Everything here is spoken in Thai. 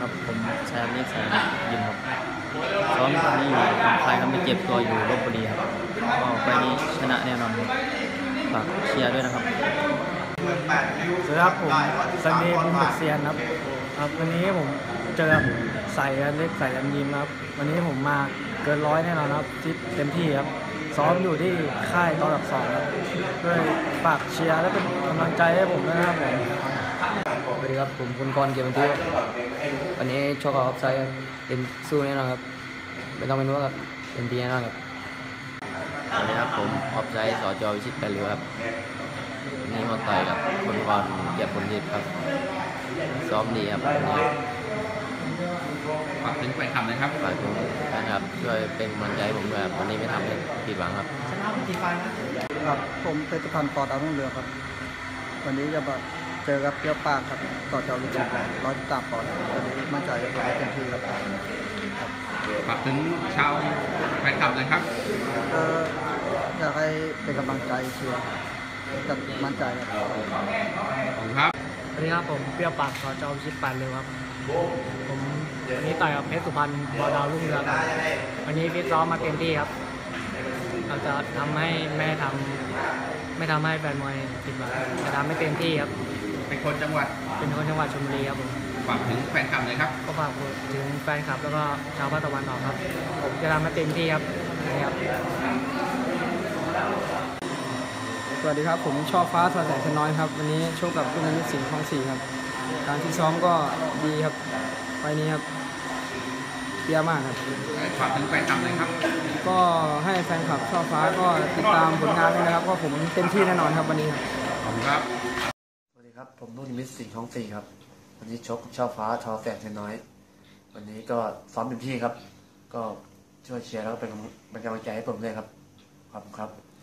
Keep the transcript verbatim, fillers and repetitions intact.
ครับผมชายเล็กสายยิมครับซ้อมตอนนี้อยู่ลำไส้ครับไม่เจ็บตัวอยู่ลพบุรีครับก็ไปนี้ชนะแน่นอนครับฝากเชียร์ด้วยนะครับสวัสดีครับผมซันเดย์บุญเด็กเซียนครับครับวันนี้ผมเจอสายเล็กสายยิมครับวันนี้ผมมาเกินร้อยแน่นอนครับฟิตเต็มที่ครับซ้อมอยู่ที่ค่ายต่อหลักสองครับด้วยฝากเชียร์และเป็นกำลังใจให้ผมด้วยนะครับผมสวัสดีครับผมคุณกรเกียรติบรรทุวันนี้โชคกับออฟไซด์เต็มสู้แน่นอนครับไม่ต้องเป็นห่วงครับเต็มที่แน่นอนครับสวัสดีครับผมออฟไซด์สจวิชิตไปเรือครับนี่มาต่อยกับคุณกรเกียรติบรรทุครับซ้อมดีครับฝากถึงแฟนคลับนะครับฝากถึงแฟนคลับช่วยเป็นกำลังใจผมด้วยวันนี้ไม่ทำให้ผิดหวังครับชนะเป็นกี่ไฟนะครับผมเพชรพันธ์ปอดาวรุ่งเรืองครับวันนี้จะแบบเจอกับเปรี้ยวปากครับต่อจากวิจิตรร้อยตามปอดวันนี้มั่นใจจะทำให้เต็มที่ครับฝากถึงชาวแฟนคลับนะครับก็อยากให้เป็นกำลังใจเชียร์กับมั่นใจครับขอบคุณครับสวัสดีครับผมเปรี้ยวปากต่อจากวิจิตรปานเร็วครับผมวันนี้ต่อยกับเพชรสุพรรณบอดาวรุ่งเรืองวันนี้ฟิตซ้อมมาเต็มที่ครับเราจะทำให้ไม่ทำไม่ทำให้แฟนมวยผิดหวังจะทำให้เต็มที่ครับเป็นคนจังหวัดเป็นคนจังหวัดชลบุรีครับผมฝากถึงแฟนคลับเลยครับก็ฝากถึงแฟนคลับแล้วก็ชาวภาคตะวันออกครับผมจะทำให้เต็มที่ครับนะครับสวัสดีครับผมช่อฟ้าทอแสงชน้อยครับวันนี้โชคกับลูกนิมิตสิงห์คลองสี่ครับการที่ซ้อมก็ดีครับไปนี้ครับเยี่ยมมากครับฝากถึงแฟนคลับเลยครับก็ให้แฟนคลับช่อฟ้าก็ติดตามผลงานด้วยนะครับเพราะผมเต็มที่แน่นอนครับวันนี้ขอบคุณครับสวัสดีครับผมลูกนิมิตสิงห์คลองสี่ครับวันนี้ชกช่อฟ้าทอแสงชน้อยวันนี้ก็ซ้อมเต็มที่ครับก็ช่วยเชียร์แล้วก็เป็นเป็นกำลังใจให้ผมเลยครับขอบคุณครับ